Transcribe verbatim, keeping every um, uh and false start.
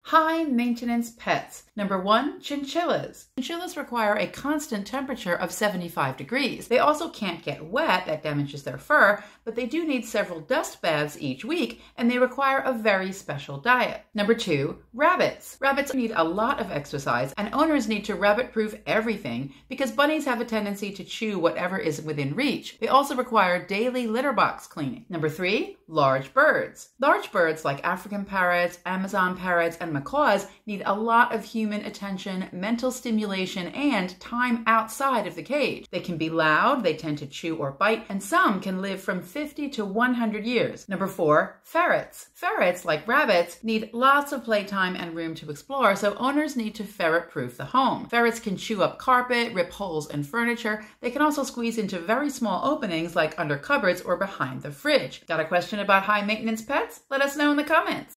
High maintenance pets. Number one, chinchillas. Chinchillas require a constant temperature of seventy-five degrees. They also can't get wet, that damages their fur, but they do need several dust baths each week, and they require a very special diet. Number two, rabbits. Rabbits need a lot of exercise, and owners need to rabbit-proof everything because bunnies have a tendency to chew whatever is within reach. They also require daily litter box cleaning. Number three, large birds. Large birds like African parrots, Amazon parrots, and macaws need a lot of human attention, mental stimulation, and time outside of the cage. They can be loud, they tend to chew or bite, and some can live from fifty to one hundred years. Number four, ferrets. Ferrets, like rabbits, need lots of playtime and room to explore, so owners need to ferret-proof the home. Ferrets can chew up carpet, rip holes in furniture. They can also squeeze into very small openings like under cupboards or behind the fridge. Got a question about high-maintenance pets? Let us know in the comments.